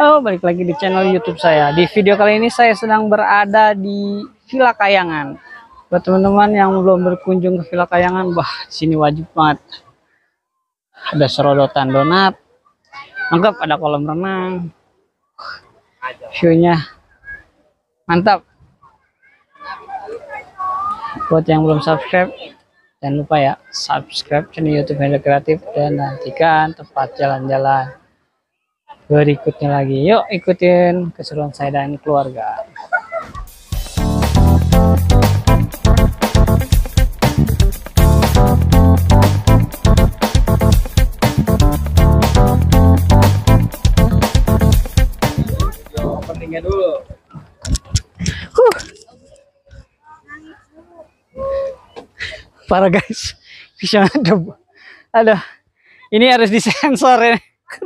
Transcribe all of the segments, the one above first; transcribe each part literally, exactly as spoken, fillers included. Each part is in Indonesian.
Halo, balik lagi di channel YouTube saya. Di video kali ini saya sedang berada di Villa Kayangan. Buat teman-teman yang belum berkunjung ke Villa Kayangan, wah, sini wajib banget. Ada serodotan donat, lengkap, ada kolam renang. View-nya mantap. Buat yang belum subscribe, jangan lupa ya subscribe channel YouTube Hendra Kreatif dan nantikan tempat jalan-jalan berikutnya lagi. Yuk ikutin keseruan saya dan keluarga. Pentingnya dulu. Huh. Parah guys, bisa ada. Aduh, ini harus disensor ya.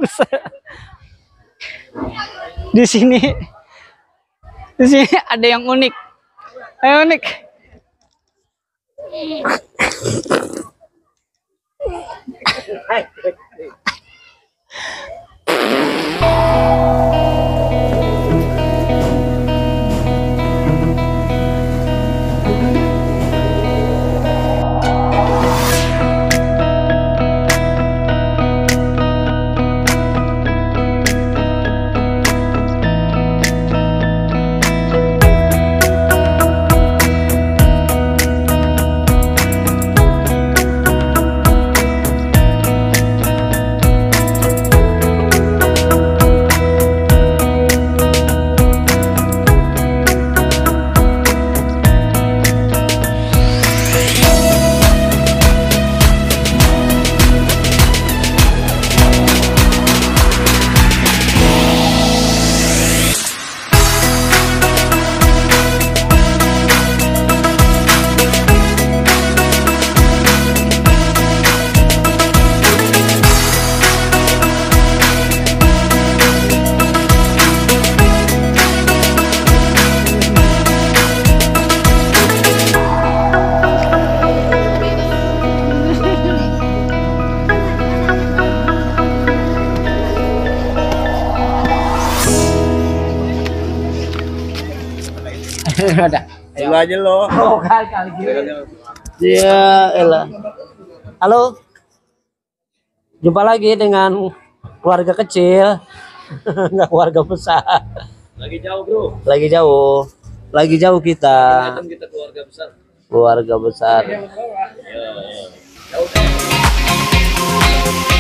Di sini, di sini ada yang unik, yang unik. Ada. Ayo aja lo. Oh, kali kali gini. Ya, elah. Halo. Jumpa lagi dengan keluarga kecil. Enggak keluarga besar. Lagi jauh, Bro. Lagi jauh. Lagi jauh kita. Kita keluarga besar. Keluarga besar. Ya, ya. Jauh.